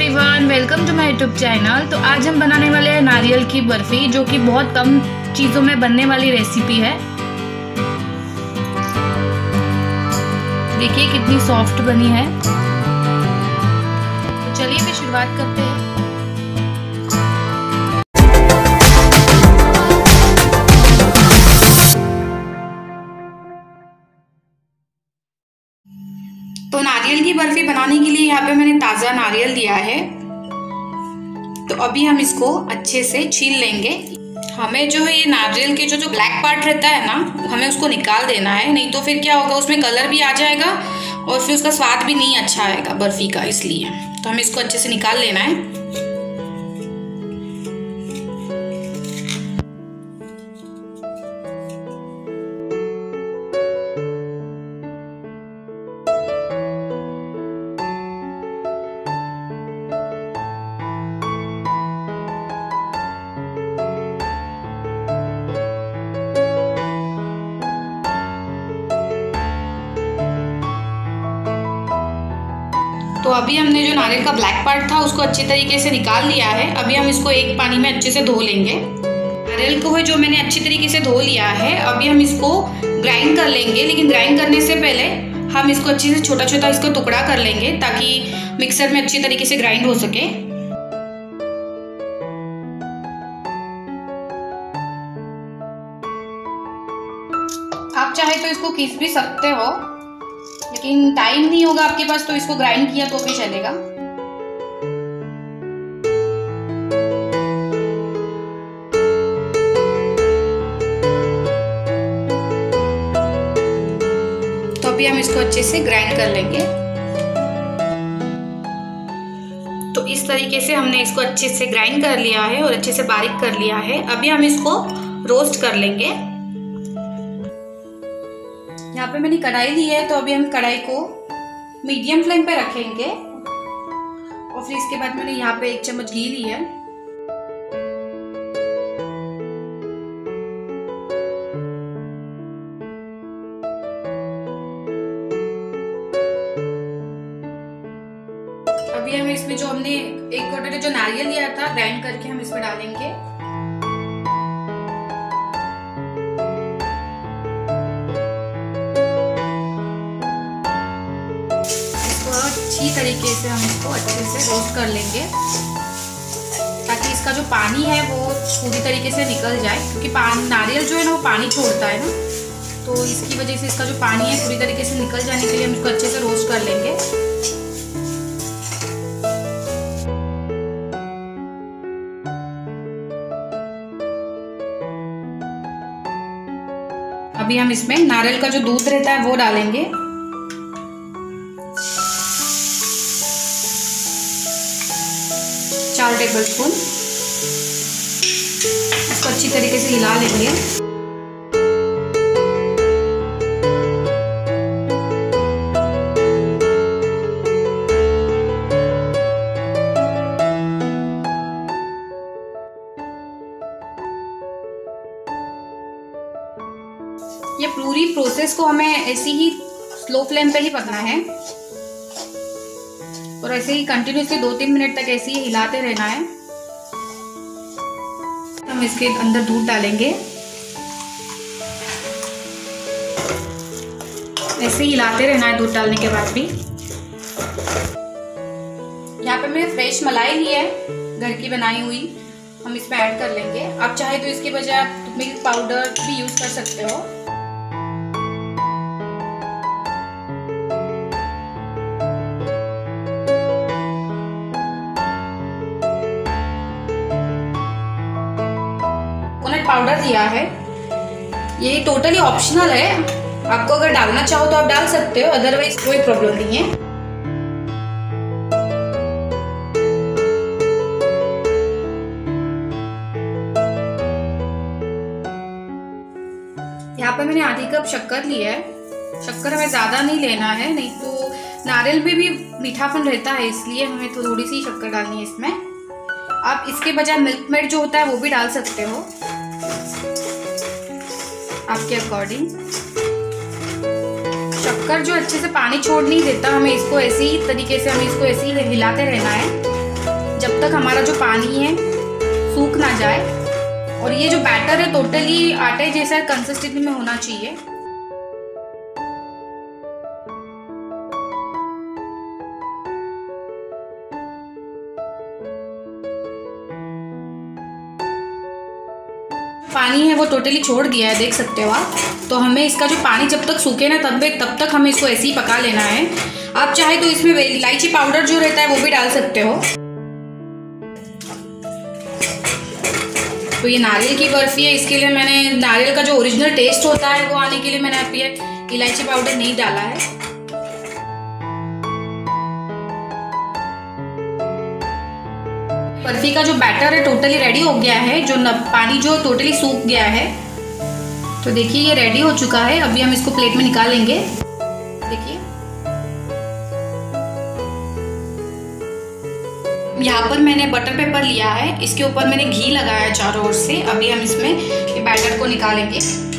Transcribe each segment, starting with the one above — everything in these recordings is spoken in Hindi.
Everyone, welcome to my YouTube channel. तो आज हम बनाने वाले हैं नारियल की बर्फ़ी, जो कि बहुत कम चीज़ों में बनने वाली रेसिपी है। देखिए कितनी सॉफ्ट बनी है। तो चलिए फिर शुरुआत करते हैं। तो नारियल की बर्फी बनाने के लिए यहाँ पे मैंने ताज़ा नारियल लिया है। तो अभी हम इसको अच्छे से छील लेंगे। हमें जो है ये नारियल के जो ब्लैक पार्ट रहता है ना, हमें उसको निकाल देना है, नहीं तो फिर क्या होगा, उसमें कलर भी आ जाएगा और फिर उसका स्वाद भी नहीं अच्छा आएगा बर्फी का। इसलिए तो हमें इसको अच्छे से निकाल लेना है। तो अभी हमने जो नारियल का ब्लैक पार्ट था उसको अच्छे तरीके से निकाल लिया है। अभी हम इसको एक पानी में अच्छे से धो लेंगे। नारियल को है जो मैंने अच्छी तरीके से धो लिया है। अभी हम इसको ग्राइंड कर लेंगे, लेकिन ग्राइंड करने से पहले हम इसको अच्छे से छोटा छोटा इसको टुकड़ा कर लेंगे, ताकि मिक्सर में अच्छी तरीके से ग्राइंड हो सके। आप चाहे तो इसको घिस भी सकते हो, लेकिन टाइम नहीं होगा आपके पास तो इसको ग्राइंड किया तो भी चलेगा। तो अभी हम इसको अच्छे से ग्राइंड कर लेंगे। तो इस तरीके से हमने इसको अच्छे से ग्राइंड कर लिया है और अच्छे से बारीक कर लिया है। अभी हम इसको रोस्ट कर लेंगे। यहाँ पे मैंने कढ़ाई ली है, तो अभी हम कढ़ाई को मीडियम फ्लेम पे रखेंगे और फिर इसके बाद मैंने यहाँ पे 1 चम्मच घी ली है। अभी हम इसमें जो हमने 1 कटोरी जो नारियल लिया था ग्राइंड करके हम इसमें डालेंगे। अच्छी तरीके से हम इसको अच्छे से रोस्ट कर लेंगे, ताकि इसका जो पानी है वो पूरी तरीके से निकल जाए, क्योंकि नारियल जो है ना वो पानी छोड़ता है ना, तो इसकी वजह से इसका जो पानी है पूरी तरीके से निकल जाने के लिए हम इसको अच्छे से रोस्ट कर लेंगे। अभी हम इसमें नारियल का जो दूध रहता है वो डालेंगे। चार टेबलस्पून इसको अच्छी तरीके से हिला लेंगे। ये पूरी प्रोसेस को हमें ऐसी ही स्लो फ्लेम पे ही पकना है और ऐसे ही कंटिन्यूसली 2-3 मिनट तक ऐसे ही हिलाते रहना है। हम इसके अंदर दूध डालेंगे, ऐसे ही हिलाते रहना है दूध डालने के बाद भी। यहाँ पे मैंने फ्रेश मलाई ली है, घर की बनाई हुई, हम इसमें ऐड कर लेंगे। आप चाहे तो इसके बजाय आप मिल्क पाउडर भी यूज कर सकते हो। पाउडर दिया है, ये टोटली ऑप्शनल है। आपको अगर डालना चाहो तो आप डाल सकते हो, अदरवाइज कोई प्रॉब्लम नहीं है। यहाँ पे मैंने आधी कप शक्कर ली है। शक्कर हमें ज्यादा नहीं लेना है, नहीं तो नारियल में भी मीठापन रहता है, इसलिए हमें थोड़ी सी शक्कर डालनी है इसमें। आप इसके बजाय मिल्क मेड जो होता है वो भी डाल सकते हो आपके अकॉर्डिंग। शक्कर जो अच्छे से पानी छोड़ नहीं देता, हमें इसको ऐसे ही तरीके से हमें इसको ऐसे ही हिलाते रहना है। जब तक हमारा जो पानी है सूख ना जाए। और ये जो बैटर है टोटली आटे जैसा कंसिस्टेंसी में होना चाहिए। पानी है वो टोटली छोड़ दिया है, देख सकते हो आप। तो हमें इसका जो पानी जब तक सूखे ना तब तक हमें इसको ऐसे ही पका लेना है। आप चाहे तो इसमें इलायची पाउडर जो रहता है वो भी डाल सकते हो। तो ये नारियल की बर्फी है, इसके लिए मैंने नारियल का जो ओरिजिनल टेस्ट होता है वो आने के लिए मैंने अब ये इलायची पाउडर नहीं डाला है। बर्फी का जो बैटर है टोटली रेडी हो गया है, जो पानी जो टोटली सूख गया है। तो देखिए ये रेडी हो चुका है। अभी हम इसको प्लेट में निकालेंगे। देखिए यहाँ पर मैंने बटर पेपर लिया है, इसके ऊपर मैंने घी लगाया है चारों ओर से। अभी हम इसमें ये बैटर को निकालेंगे।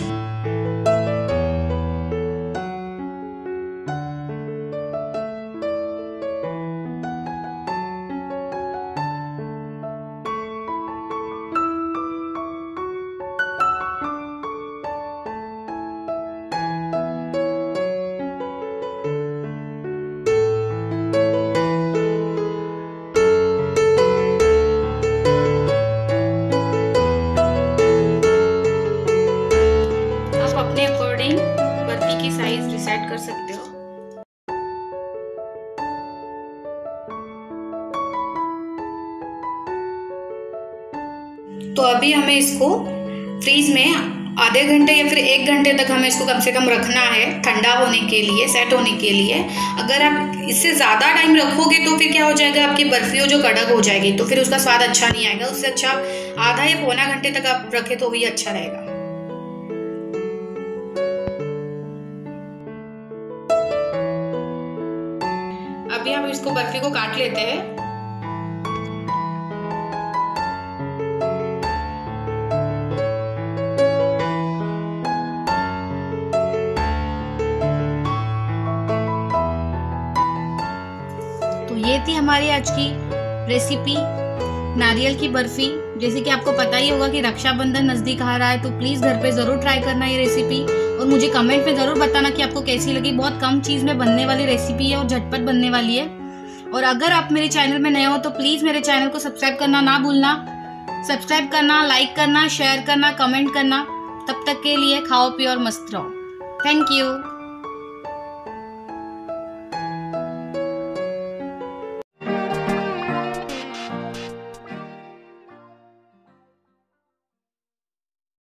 अपने अकॉर्डिंग बर्फी की साइज डिसाइड कर सकते हो। तो अभी हमें इसको फ्रीज में आधे घंटे या फिर 1 घंटे तक हमें इसको कम से कम रखना है, ठंडा होने के लिए, सेट होने के लिए। अगर आप इससे ज़्यादा टाइम रखोगे तो फिर क्या हो जाएगा, आपकी बर्फी जो कड़क हो जाएगी, तो फिर उसका स्वाद अच्छा नहीं आएगा। उससे अच्छा आधा या पौना घंटे तक आप रखे तो भी अच्छा रहेगा। अभी हम इसको बर्फी को काट लेते हैं। तो ये थी हमारी आज की रेसिपी नारियल की बर्फी। जैसे कि आपको पता ही होगा कि रक्षाबंधन नजदीक आ रहा है, तो प्लीज घर पे जरूर ट्राई करना ये रेसिपी और मुझे कमेंट में जरूर बताना कि आपको कैसी लगी। बहुत कम चीज में बनने वाली रेसिपी है और झटपट बनने वाली है। और अगर आप मेरे चैनल में नए हो तो प्लीज मेरे चैनल को सब्सक्राइब करना ना भूलना। सब्सक्राइब करना, लाइक करना, शेयर करना, कमेंट करना। तब तक के लिए खाओ पियो और मस्त रहो। Thank you.